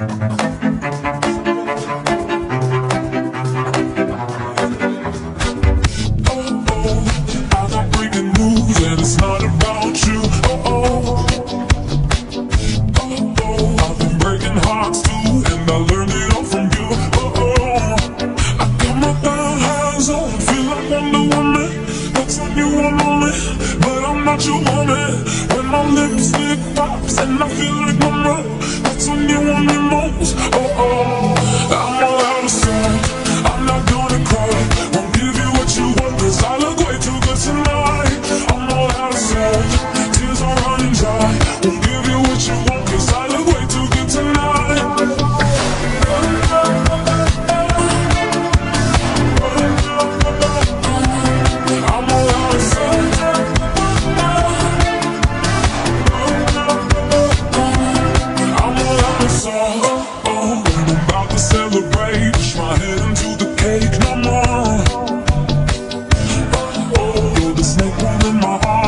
It's not about you. Oh oh, oh oh. I've been breaking hearts too, and I learned it all from you. Oh oh, I got my third eyes on, feel like Wonder Woman. That's when you want on me, but I'm not your woman. When my lipstick pops and I feel like mama, that's when you want me most. Oh oh, I'm all out of sight. I'm not gonna cry. Won't give you what you want, 'cause I look way too good tonight. Tears are running dry. Won't give you what you want, 'cause I look way too good tonight. I'm all out of sight. I'm all out of sight. Oh, oh, I'm about to celebrate. Push my head into the cake no more. Oh, you're the snake one in my heart.